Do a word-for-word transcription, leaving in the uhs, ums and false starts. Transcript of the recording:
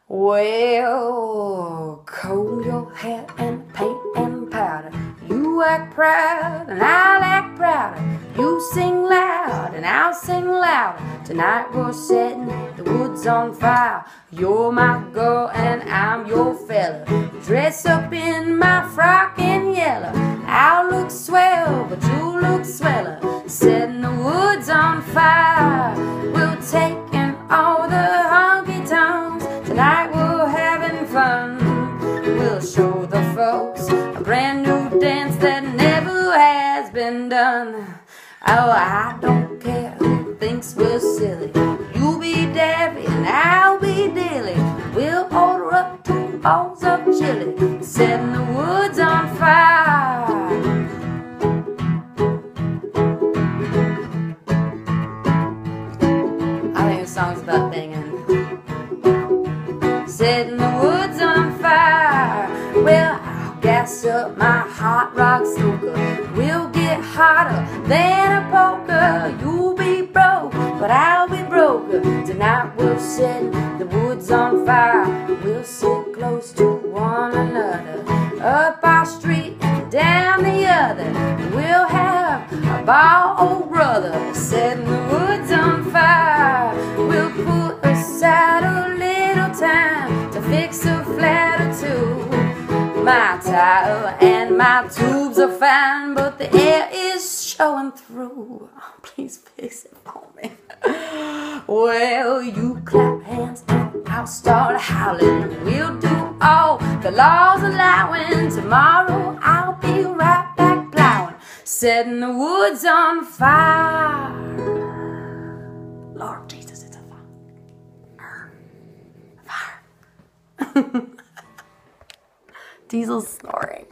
Well, comb your hair and paint and powder. You act proud and I'll act prouder. You sing loud and I'll sing louder. Tonight we're setting the woods on fire. You're my girl and I'm your fella. Dress up in my frock in yellow. I'll look swell, but you look sweller. Setting the woods on fire. We'll take in all the honky-tonks. Tonight we're having fun. We'll show the folks a brand new dance that never has been done. Oh, I don't care who thinks we're silly. You be Daffy and I'll be Dilly. We'll order up two bowls of chili, setting the woods on fire. I think the song's about banging. Setting the woods on fire. Well, I'll gas up my hot rock stoker. We'll get hotter than a poker. You'll be broke, but I'll be broker. Tonight we're setting the woods on fire. We'll sit close to one another, up our street and down the other. We'll have a ball, oh brother, setting the woods on fire. We'll put aside a little time to fix a flat or two. My tile and my tubes are fine, but the air is showing through. Oh, please fix it for me. Well, you clap hands and I'll start howling. We'll do all the laws allowing. Tomorrow I'll be right back plowing, setting the woods on fire. Lord Jesus, it's a fire. Fire. Diesel's snoring.